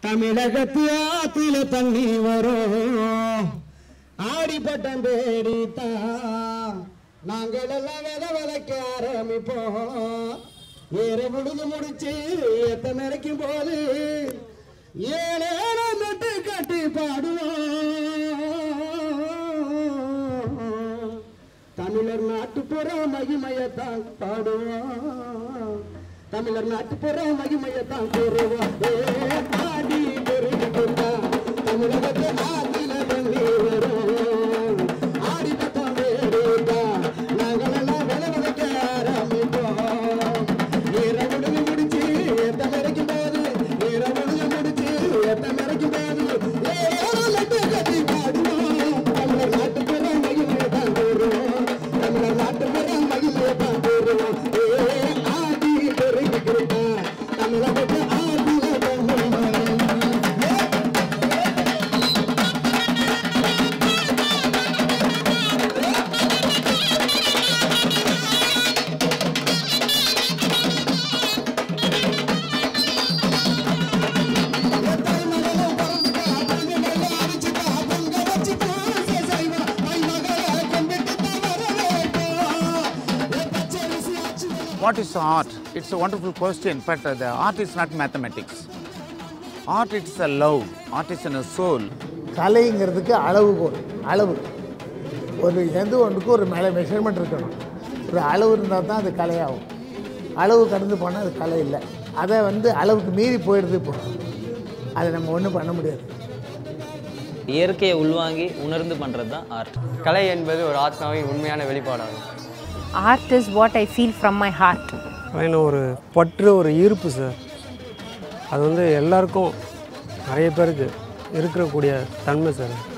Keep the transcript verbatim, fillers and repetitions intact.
தமிழகத்து ஆத்துல தண்ணி வரும் ஆடிப்பட்டம் தேடித்தான் நாங்கள் எல்லாம் வித விதைக்க ஆரம்பிப்போம். ஏற முழுது முடிச்சு எத்த நினைக்கும் போது ஏழேழு மெட்டு கட்டி பாடுவோம். தமிழர் நாட்டுப்புற மகிமையத்தான் பாடுவோம். தமிழர் நாட்டுப்புற மகிமையத்தான் கூறுவோம். ஆடி பெருகிட்டா தமிழகத்தை ஆத்தில தண்ணி வரும் ஆடிப்பட்டம் வேடிட்டா நாங்கள் எல்லாம் விலை விதைக்க ஆரம்பிப்போம். ஈர முடிஞ்சு முடிச்சு எத்த மறைக்கும் போது ஈர முடிஞ்சு முடிச்சு எத்த மறைக்கும் போது ஏழு லட்டு கட்டி பாடுவோம். தமிழர் நாட்டுப்புற மகிமையத்தான் கூறுவோம். தமிழர் நாட்டுப்புற மகிமையத்தான் கூறுவோம். What is art? It's a wonderful question, but uh, the art is not mathematics. Art is a love, art is in a soul. கலைங்கிறதுக்கு அளவுகோல் அளவு ஒரு எந்த ஒன்றுக்கு ஒரு மேலே மெஷர்மெண்ட் இருக்கணும். ஒரு அளவு இருந்தால் தான் அது கலையாகும். அளவு கடந்து போனால் அது கலை இல்லை. அதை வந்து அளவுக்கு மீறி போயிடுது போகும். அதை நம்ம ஒன்றும் பண்ண முடியாது. இயற்கையை உள்வாங்கி உணர்ந்து பண்ணுறது தான் ஆர்ட். கலை என்பது ஒரு ஆத்மாவின் உண்மையான வெளிப்பாடாகும். Art is what I feel from my heart. கலைனா ஒரு பற்று ஒரு ஈர்ப்பு சார். அது வந்து எல்லாருக்கும் நிறைய பேருக்கு இருக்கக்கூடிய தன்மை சார்.